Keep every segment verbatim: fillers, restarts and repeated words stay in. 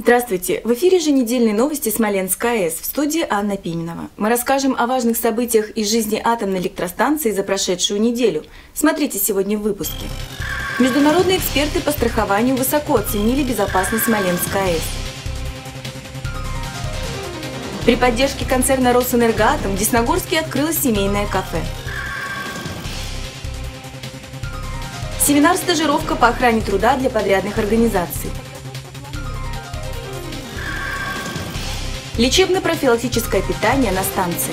Здравствуйте! В эфире еженедельные новости Смоленской АЭС, в студии Анна Пименова. Мы расскажем о важных событиях из жизни атомной электростанции за прошедшую неделю. Смотрите сегодня в выпуске. Международные эксперты по страхованию высоко оценили безопасность Смоленской АЭС. При поддержке концерна «Росэнергоатом» в Десногорске открылось семейное кафе. Семинар-стажировка по охране труда для подрядных организаций. Лечебно-профилактическое питание на станции.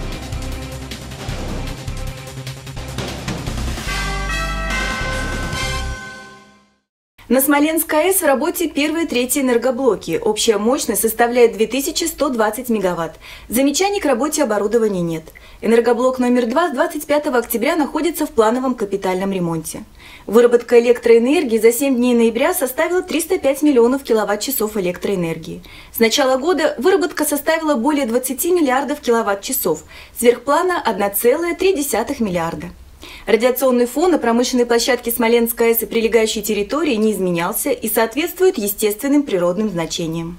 На Смоленской АЭС в работе первые и третьи энергоблоки. Общая мощность составляет две тысячи сто двадцать мегаватт. Замечаний к работе оборудования нет. Энергоблок номер два с двадцать пятого октября находится в плановом капитальном ремонте. Выработка электроэнергии за семь дней ноября составила триста пять миллионов киловатт-часов электроэнергии. С начала года выработка составила более двадцати миллиардов киловатт-часов, сверхплана одна целая три десятых миллиарда. Радиационный фон на промышленной площадке Смоленской АЭС и прилегающей территории не изменялся и соответствует естественным природным значениям.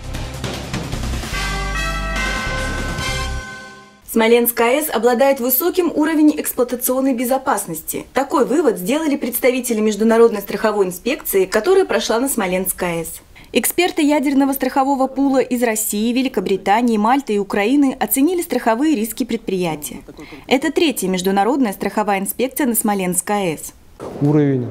Смоленская АЭС обладает высоким уровнем эксплуатационной безопасности. Такой вывод сделали представители Международной страховой инспекции, которая прошла на Смоленской АЭС. Эксперты ядерного страхового пула из России, Великобритании, Мальты и Украины оценили страховые риски предприятия. Это третья международная страховая инспекция на Смоленской АЭС. Уровень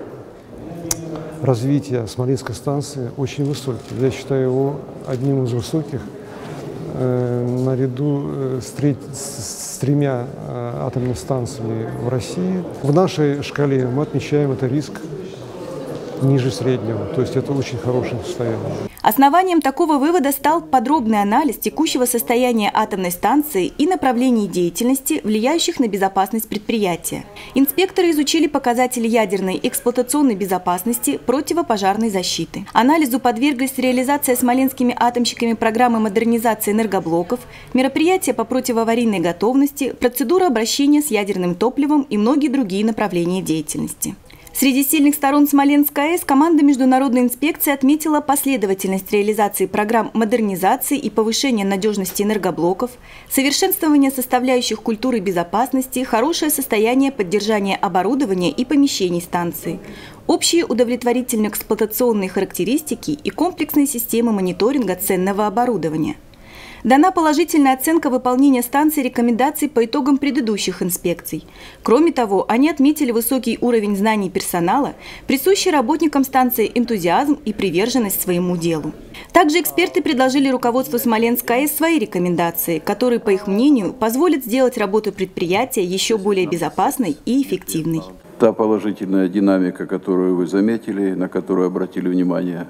развития Смоленской станции очень высокий. Я считаю его одним из высоких э, наряду э, с, треть, с тремя э, атомными станциями в России. В нашей шкале мы отмечаем это риск ниже среднего, то есть это очень хорошее состояние. Основанием такого вывода стал подробный анализ текущего состояния атомной станции и направлений деятельности, влияющих на безопасность предприятия. Инспекторы изучили показатели ядерной эксплуатационной безопасности, противопожарной защиты. Анализу подверглись реализация смоленскими атомщиками программы модернизации энергоблоков, мероприятия по противоаварийной готовности, процедура обращения с ядерным топливом и многие другие направления деятельности. Среди сильных сторон Смоленской АЭС команда Международной инспекции отметила последовательность реализации программ модернизации и повышения надежности энергоблоков, совершенствование составляющих культуры безопасности, хорошее состояние поддержания оборудования и помещений станции, общие удовлетворительные эксплуатационные характеристики и комплексные системы мониторинга ценного оборудования. Дана положительная оценка выполнения станции рекомендаций по итогам предыдущих инспекций. Кроме того, они отметили высокий уровень знаний персонала, присущий работникам станции энтузиазм и приверженность своему делу. Также эксперты предложили руководству Смоленской АЭС свои рекомендации, которые, по их мнению, позволят сделать работу предприятия еще более безопасной и эффективной. Та положительная динамика, которую вы заметили, на которую обратили внимание,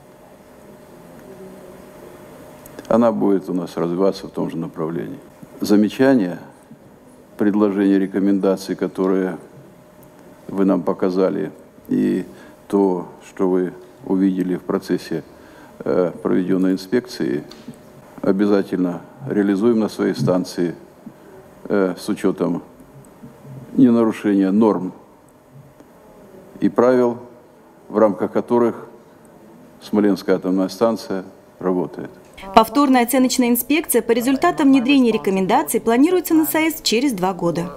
она будет у нас развиваться в том же направлении. Замечания, предложения, рекомендации, которые вы нам показали, и то, что вы увидели в процессе э, проведенной инспекции, обязательно реализуем на своей станции э, с учетом ненарушения норм и правил, в рамках которых Смоленская атомная станция работает. Повторная оценочная инспекция по результатам внедрения рекомендаций планируется на САЭС через два года.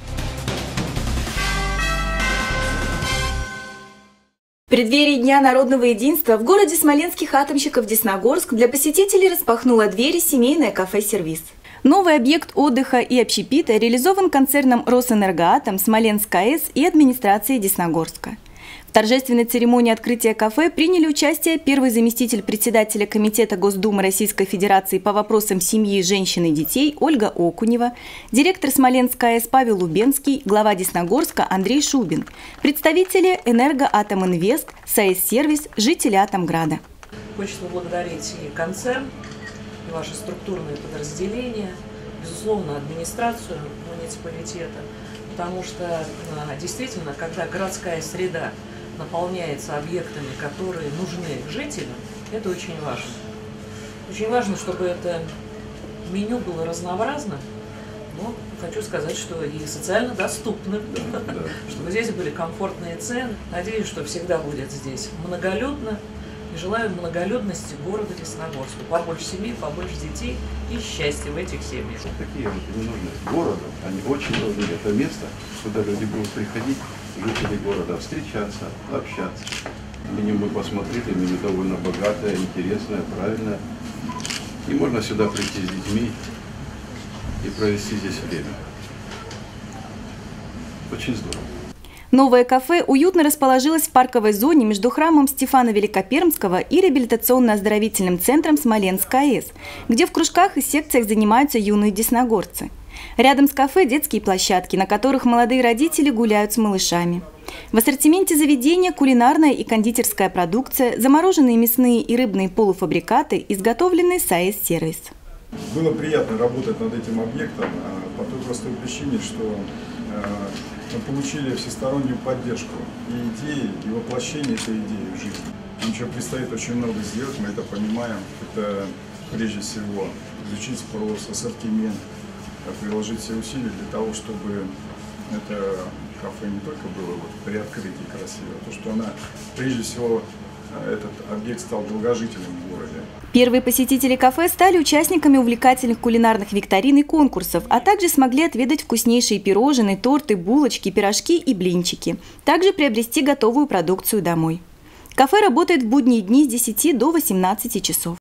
В преддверии Дня народного единства в городе смоленских атомщиков Десногорск для посетителей распахнуло двери семейное кафе-сервис. Новый объект отдыха и общепита реализован концерном «Росэнергоатом», Смоленской АЭС и администрацией Десногорска. В торжественной церемонии открытия кафе приняли участие первый заместитель председателя Комитета Госдумы Российской Федерации по вопросам семьи, женщин и детей Ольга Окунева, директор Смоленской АЭС Павел Лубенский, глава Десногорска Андрей Шубин, представители «Энергоатом Инвест», САЭС-сервис, жители Атомграда. Хочется поблагодарить и концерн, и ваши структурные подразделения, безусловно, администрацию муниципалитета, потому что действительно, когда городская среда наполняется объектами, которые нужны жителям, это очень важно. Очень важно, чтобы это меню было разнообразно, но хочу сказать, что и социально доступным, чтобы здесь были комфортные цены. Надеюсь, что всегда будет здесь многолюдно, и желаю многолюдности города Десногорска. Побольше семей, побольше детей и счастья в этих семьях. Такие вот не нужны городу, они очень нужны. Это место, куда люди будут приходить, жители города, встречаться, общаться. Меню мы посмотрели, меню довольно богатое, интересное, правильное. И можно сюда прийти с детьми и провести здесь время. Очень здорово. Новое кафе уютно расположилось в парковой зоне между храмом Стефана Великопермского и реабилитационно-оздоровительным центром Смоленск-АЭС, где в кружках и секциях занимаются юные десногорцы. Рядом с кафе детские площадки, на которых молодые родители гуляют с малышами. В ассортименте заведения кулинарная и кондитерская продукция, замороженные мясные и рыбные полуфабрикаты, изготовленные с АЭС-сервис. Было приятно работать над этим объектом по той простой причине, что мы получили всестороннюю поддержку и идеи, и воплощение этой идеи в жизнь. Нам еще предстоит очень много сделать, мы это понимаем. Это прежде всего изучить спрос, ассортимент, приложить все усилия для того, чтобы это кафе не только было вот при открытии красиво, а то, что она прежде всего этот объект стал долгожителем в городе. Первые посетители кафе стали участниками увлекательных кулинарных викторин и конкурсов, а также смогли отведать вкуснейшие пирожные, торты, булочки, пирожки и блинчики. Также приобрести готовую продукцию домой. Кафе работает в будние дни с десяти до восемнадцати часов.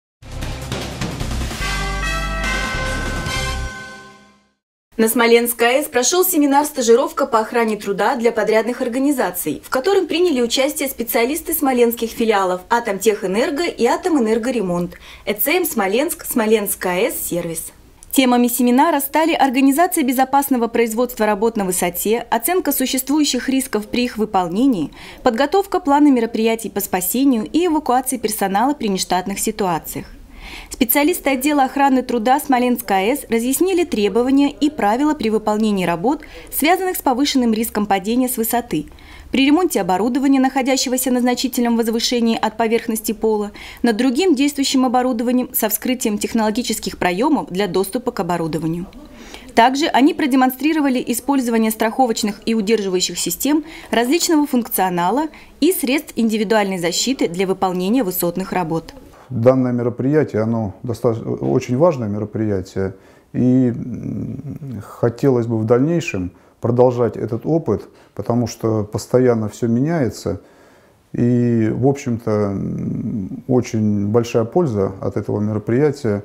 На Смоленск-АЭС прошел семинар-стажировка по охране труда для подрядных организаций, в котором приняли участие специалисты смоленских филиалов «Атомтехэнерго» и «Атомэнергоремонт», ЭЦМ «Смоленск», «Смоленск-АЭС Сервис». Темами семинара стали организация безопасного производства работ на высоте, оценка существующих рисков при их выполнении, подготовка плана мероприятий по спасению и эвакуации персонала при нештатных ситуациях. Специалисты отдела охраны труда Смоленск-АЭС разъяснили требования и правила при выполнении работ, связанных с повышенным риском падения с высоты, при ремонте оборудования, находящегося на значительном возвышении от поверхности пола, над другим действующим оборудованием со вскрытием технологических проемов для доступа к оборудованию. Также они продемонстрировали использование страховочных и удерживающих систем различного функционала и средств индивидуальной защиты для выполнения высотных работ. Данное мероприятие, оно достаточно очень важное мероприятие, и хотелось бы в дальнейшем продолжать этот опыт, потому что постоянно все меняется, и, в общем-то, очень большая польза от этого мероприятия,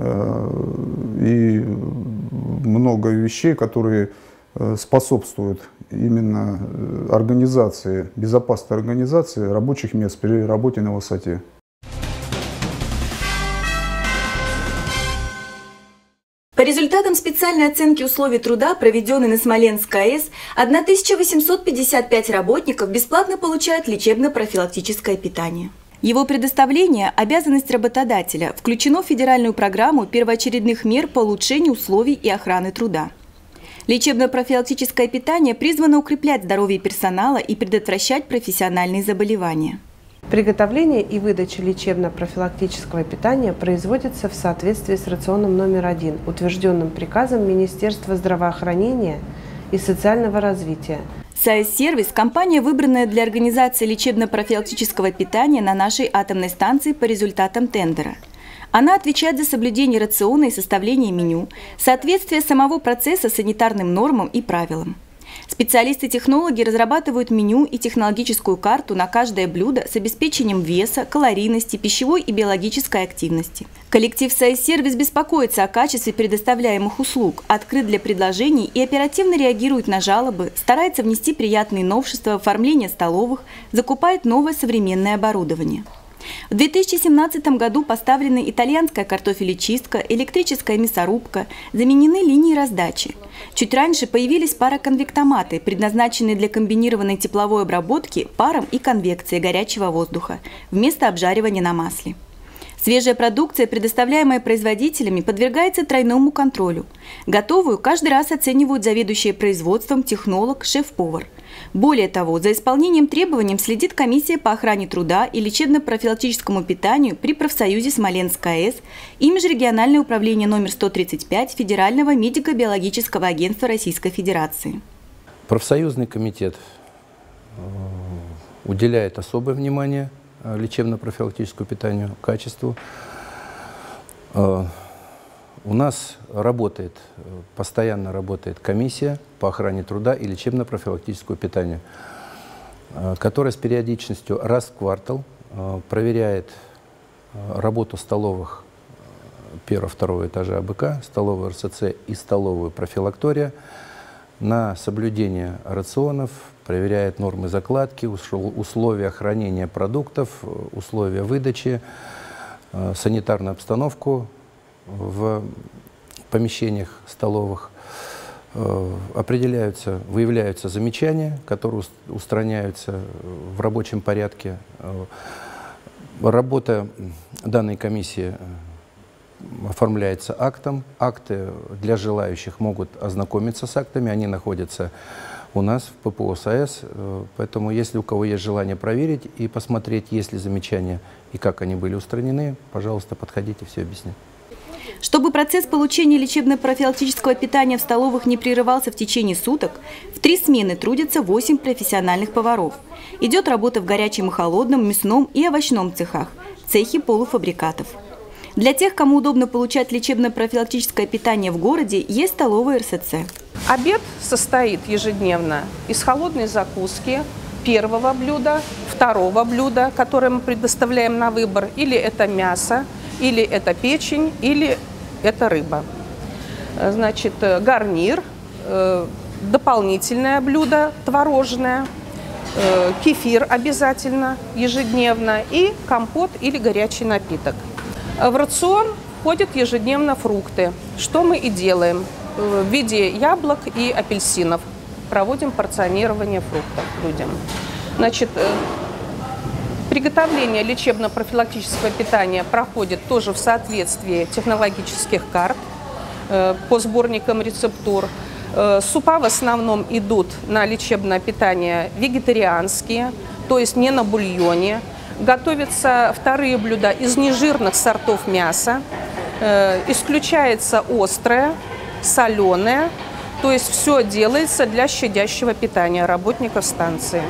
и много вещей, которые способствуют именно организации, безопасной организации рабочих мест при работе на высоте. По результатам специальной оценки условий труда, проведенной на Смоленск-АЭС, тысяча восемьсот пятьдесят пять работников бесплатно получают лечебно-профилактическое питание. Его предоставление – обязанность работодателя, включено в федеральную программу первоочередных мер по улучшению условий и охраны труда. Лечебно-профилактическое питание призвано укреплять здоровье персонала и предотвращать профессиональные заболевания. Приготовление и выдача лечебно-профилактического питания производится в соответствии с рационом номер один, утвержденным приказом Министерства здравоохранения и социального развития. САЭС-сервис – компания, выбранная для организации лечебно-профилактического питания на нашей атомной станции по результатам тендера. Она отвечает за соблюдение рациона и составление меню, соответствие самого процесса санитарным нормам и правилам. Специалисты-технологи разрабатывают меню и технологическую карту на каждое блюдо с обеспечением веса, калорийности, пищевой и биологической активности. Коллектив САЭС-сервис беспокоится о качестве предоставляемых услуг, открыт для предложений и оперативно реагирует на жалобы, старается внести приятные новшества в оформление столовых, закупает новое современное оборудование. В две тысячи семнадцатом году поставлены итальянская картофелечистка, электрическая мясорубка, заменены линии раздачи. Чуть раньше появились пароконвектоматы, предназначенные для комбинированной тепловой обработки паром и конвекцией горячего воздуха вместо обжаривания на масле. Свежая продукция, предоставляемая производителями, подвергается тройному контролю. Готовую каждый раз оценивают заведующие производством, технолог, шеф-повар. Более того, за исполнением требований следит комиссия по охране труда и лечебно-профилактическому питанию при профсоюзе Смоленск-АЭС и Межрегиональное управление номер сто тридцать пять Федерального медико-биологического агентства Российской Федерации. Профсоюзный комитет уделяет особое внимание лечебно-профилактическому питанию, качеству. У нас работает, постоянно работает комиссия по охране труда и лечебно-профилактическому питанию, которая с периодичностью раз в квартал проверяет работу столовых первого-второго этажа АБК, столовую РСЦ и столовую профилактория на соблюдение рационов, проверяет нормы закладки, условия хранения продуктов, условия выдачи, санитарную обстановку в помещениях столовых. Определяются, выявляются замечания, которые устраняются в рабочем порядке. Работа данной комиссии оформляется актом. Акты для желающих могут ознакомиться с актами, они находятся у нас в ППО САЭС. Поэтому, если у кого есть желание проверить и посмотреть, есть ли замечания и как они были устранены, пожалуйста, подходите, все объясню. Чтобы процесс получения лечебно-профилактического питания в столовых не прерывался в течение суток, в три смены трудятся восемь профессиональных поваров. Идет работа в горячем и холодном, мясном и овощном цехах, цехе полуфабрикатов. Для тех, кому удобно получать лечебно-профилактическое питание в городе, есть столовые РСЦ. Обед состоит ежедневно из холодной закуски, первого блюда, второго блюда, которое мы предоставляем на выбор, или это мясо, или это печень, или это рыба. Значит, гарнир, дополнительное блюдо творожное, кефир обязательно ежедневно и компот или горячий напиток. В рацион входят ежедневно фрукты, что мы и делаем в виде яблок и апельсинов. Проводим порционирование фруктов людям. Значит, приготовление лечебно-профилактического питания проходит тоже в соответствии технологических карт по сборникам рецептур. Супа в основном идут на лечебное питание вегетарианские, то есть не на бульоне. Готовятся вторые блюда из нежирных сортов мяса. Исключается острое, соленое, то есть все делается для щадящего питания работников станции.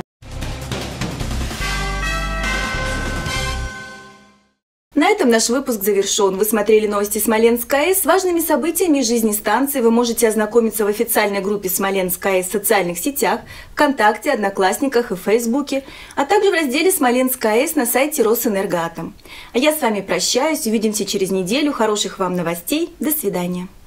На этом наш выпуск завершен. Вы смотрели новости Смоленск АЭС. С важными событиями жизни станции вы можете ознакомиться в официальной группе Смоленск АЭС в социальных сетях, ВКонтакте, Одноклассниках и Фейсбуке, а также в разделе Смоленск АЭС на сайте Росэнергоатом. А я с вами прощаюсь. Увидимся через неделю. Хороших вам новостей. До свидания.